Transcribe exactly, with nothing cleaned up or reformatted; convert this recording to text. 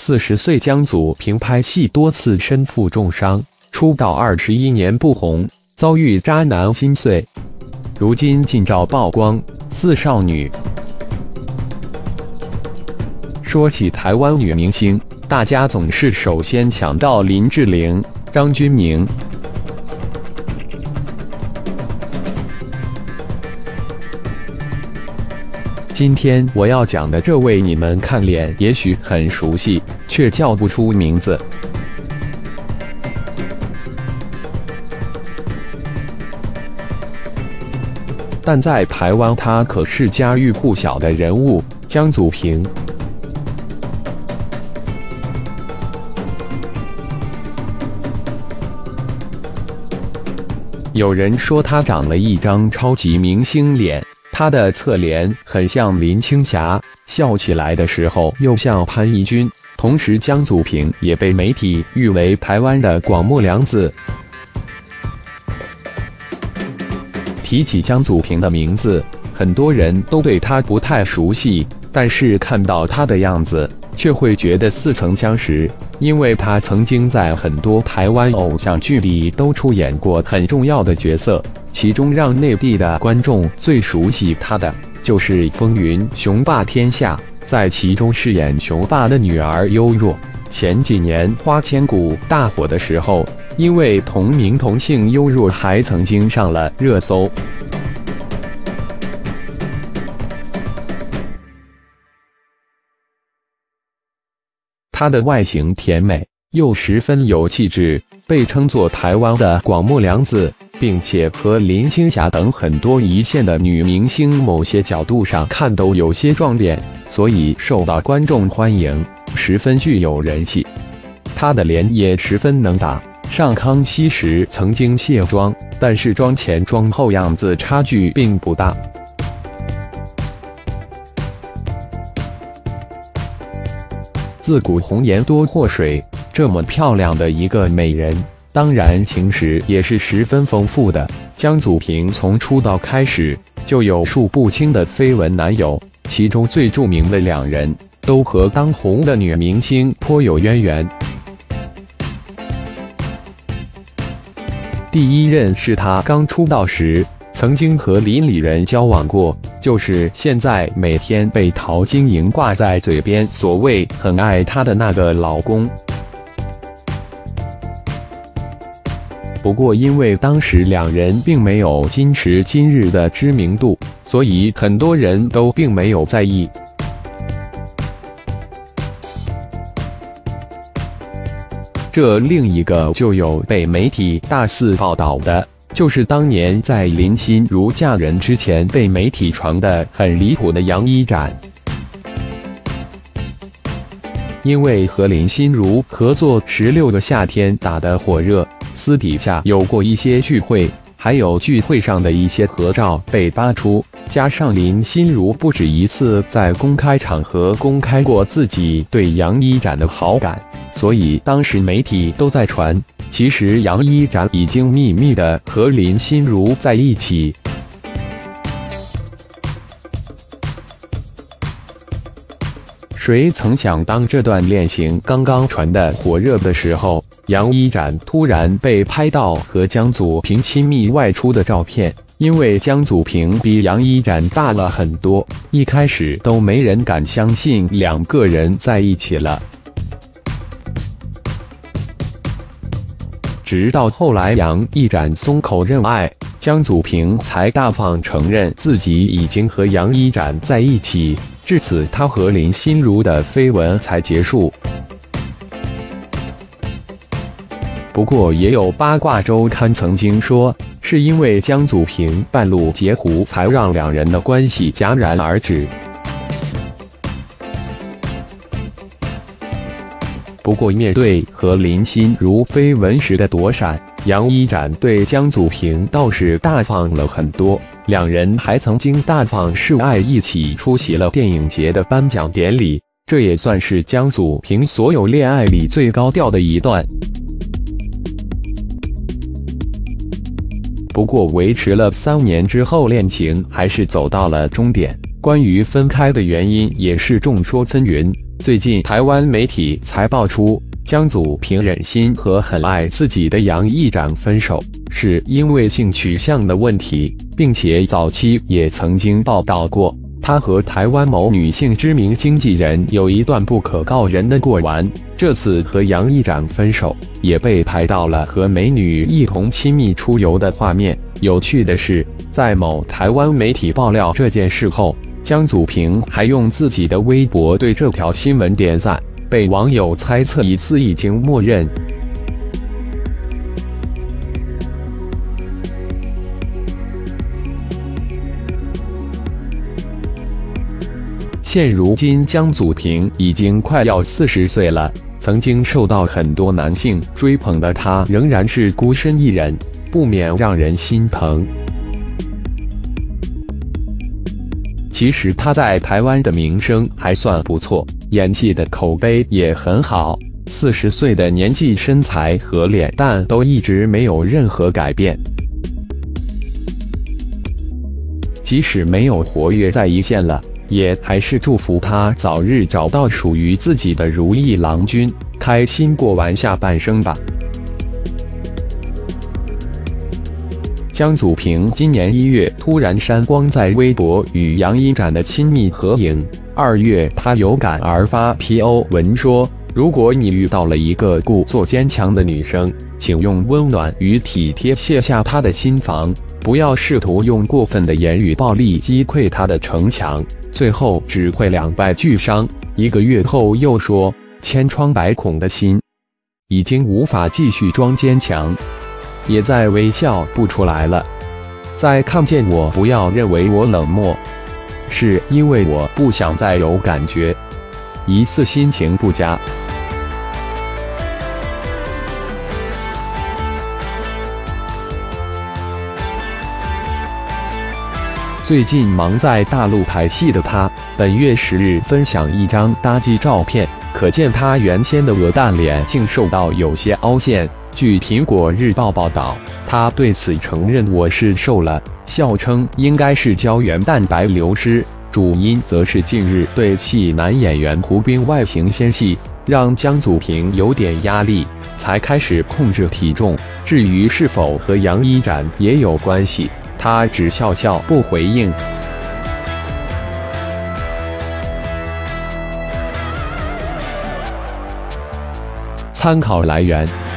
四十岁江祖平拍戏多次身负重伤，出道二十一年不红，遭遇渣男心碎，如今近照曝光，似少女。说起台湾女明星，大家总是首先想到林志玲、张钧甯。今天我要讲的这位，你们看脸也许很熟悉，却叫不出名字。但在台湾，她可是家喻户晓的人物——江祖平。有人说她长了一张超级明星脸。她的侧脸很像林青霞，笑起来的时候又像潘怡君。同时，江祖平也被媒体誉为台湾的广末凉子。提起江祖平的名字，很多人都对她不太熟悉，但是看到她的样子，却会觉得似曾相识，因为她曾经在很多台湾偶像剧里都出演过很重要的角色。其中让内地的观众最熟悉她的，就是《风云雄霸天下》，在其中饰演雄霸的女儿优若。前几年《花千骨》大火的时候，因为同名同姓，优若还曾经上了热搜。她的外形甜美，又十分有气质，被称作台湾的广末凉子，并且和林青霞等很多一线的女明星某些角度上看都有些撞脸，所以受到观众欢迎，十分具有人气。她的脸也十分能打，上康熙时曾经卸妆，但是妆前妆后样子差距并不大。自古红颜多祸水，这么漂亮的一个美人，当然情史也是十分丰富的。江祖平从出道开始就有数不清的绯闻男友，其中最著名的两人都和当红的女明星颇有渊源。第一任是他刚出道时曾经和林理人交往过，就是现在每天被陶晶莹挂在嘴边所谓很爱她的那个老公。不过因为当时两人并没有今时今日的知名度，所以很多人都并没有在意。这另一个就有被媒体大肆报道的，就是当年在林心如嫁人之前被媒体传的很离谱的杨一展。因为和林心如合作《十六个夏天》打得火热，私底下有过一些聚会，还有聚会上的一些合照被扒出，加上林心如不止一次在公开场合公开过自己对杨一展的好感，所以当时媒体都在传，其实杨一展已经秘密的和林心如在一起。谁曾想，当这段恋情刚刚传得火热的时候，杨一展突然被拍到和江祖平亲密外出的照片。因为江祖平比杨一展大了很多，一开始都没人敢相信两个人在一起了。直到后来杨一展松口认爱，江祖平才大方承认自己已经和杨一展在一起。至此，他和林心如的绯闻才结束。不过，也有八卦周刊曾经说，是因为江祖平半路截胡，才让两人的关系戛然而止。不过，面对和林心如绯闻时的躲闪，杨一展对江祖平倒是大方了很多。两人还曾经大方示爱，一起出席了电影节的颁奖典礼，这也算是江祖平所有恋爱里最高调的一段。不过维持了三年之后，恋情还是走到了终点。关于分开的原因也是众说纷纭， 最近台湾媒体才爆出，江祖平忍心和很爱自己的杨议长分手，是因为性取向的问题，并且早期也曾经报道过，他和台湾某女性知名经纪人有一段不可告人的过往。这次和杨议长分手，也被拍到了和美女一同亲密出游的画面。有趣的是，在某台湾媒体爆料这件事后，江祖平还用自己的微博对这条新闻点赞，被网友猜测疑似已经默认。现如今江祖平已经快要四十岁了，曾经受到很多男性追捧的他仍然是孤身一人，不免让人心疼。其实他在台湾的名声还算不错，演技的口碑也很好，四十岁的年纪身材和脸蛋都一直没有任何改变。即使没有活跃在一线了，也还是祝福他早日找到属于自己的如意郎君，开心过完下半生吧。江祖平今年一月突然删光在微博与杨议长的亲密合影，二月他有感而发 P O 文说，如果你遇到了一个故作坚强的女生，请用温暖与体贴卸下她的心防，不要试图用过分的言语暴力击溃她的城墙，最后只会两败俱伤。一个月后又说，千疮百孔的心已经无法继续装坚强，也再微笑不出来了。再看见我，不要认为我冷漠，是因为我不想再有感觉。疑似心情不佳。最近忙在大陆拍戏的他，本月十日分享一张搭机照片，可见他原先的鹅蛋脸竟瘦到有些凹陷。据苹果日报报道，他对此承认我是瘦了，笑称应该是胶原蛋白流失，主因则是近日对戏男演员胡兵外形纤细，让江祖平有点压力，才开始控制体重。至于是否和杨一展也有关系，他只笑笑不回应。参考来源。